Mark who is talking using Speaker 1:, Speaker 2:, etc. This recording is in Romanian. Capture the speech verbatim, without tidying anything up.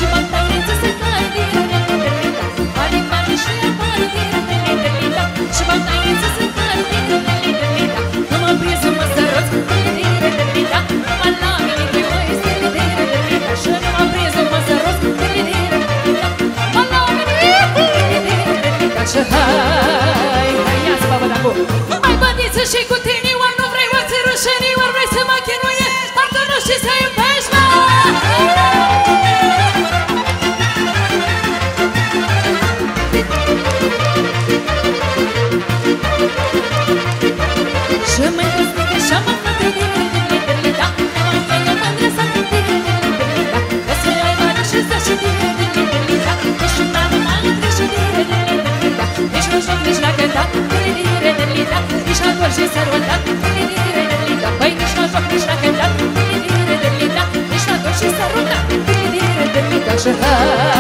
Speaker 1: Și bătaieță se cade, mare mare și apare, și bătaieță se cade, nu mă prins să mă sărăț, mă la mine de o este, și nu mă prins să mă sărăț, mă la mine, și hai, hai, ia-ți babă de-acum. Mai bandiță și cu tine, oameni nu vrei, oameni rușanii, oameni vrei să mă chinuie, parcă nu știi să iubești, mă! Și mă încăsnică și mă fătă, da, mă încă mândră să te da, că să ai bani și să și da, nici una nu mă întrești da, nici nu joc, nici la cântat da, nici la gol și sărutat da, băi, nici la joc, nici la cântat da, nici la gol și sărutat da, și hai